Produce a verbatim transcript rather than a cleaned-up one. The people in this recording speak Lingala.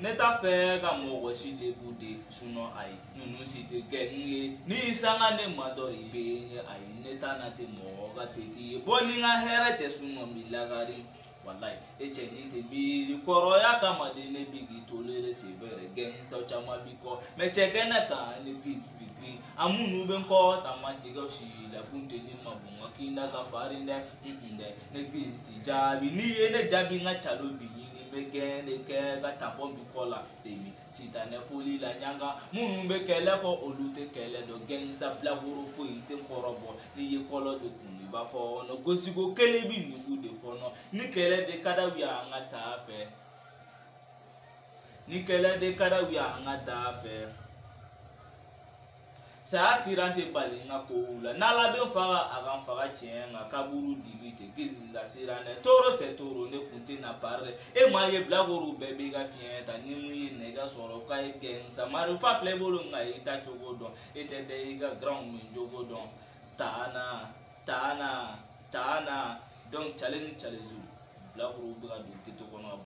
ne ta fɛ ka mɔgɔ si lebude sunɔ ayi ninnu si tɛ kɛ n ye ni sanga ne ma dɔ i bɛ ye ayi ne ta na tɛ mɔgɔ ka peti ye bɔ ni n ka hɛrɛ cɛ sunɔ mi lagari wallahi e cɛ ni tɛ miiri kɔrɔya kama de ne bi k'i tolere sebɛrɛ gɛnsaw caman bi kɔ mɛ cɛ kɛnɛ kan ne bi bi a minnu bɛ n kɔ tamatigɛw si la kun tɛ ne ma bɔn ka kinda ka farin dɛ dɛ ne kristi jaabi n'i ye ne jaabi n ka calo bi ɲini bɛ gɛn de kɛ ka tampɔn bi kɔ la temi sitanɛ foli la ɲanga minnu bɛ kɛlɛ fɔ olu tɛ kɛlɛ dɔn gɛnsa bilakoro foyi tɛ kɔrɔbɔ n'i ye kɔlɔ de kun i b'a fɔ ɔnɔ gosiko kelen bi nugu de fɔnɔ ni kɛlɛ de ka d'aw ye an ka taa fɛ ni kɛlɛ de ka d'aw ye an ka taa fɛ saya siran tɛ bali n ka kow la n'ala bɛ n faga a ka n faga tiɲɛ nka kaburu digi tɛ kisi la siran dɛ toro c'est toro ne kun tɛ na pari dɛ e m'a ye bilakoro bɛɛ b'i ka fiɲɛ ta ni mun ye nɛgɛ sɔrɔ k'a ye gɛnsa marifa filɛ i bolo nka i ta cogo dɔn e tɛ dɛ i ka garanw min jogo dɔn taana taana taana donc cale ni calezu bilakoro bɛ ka don kɛto kɔnɔ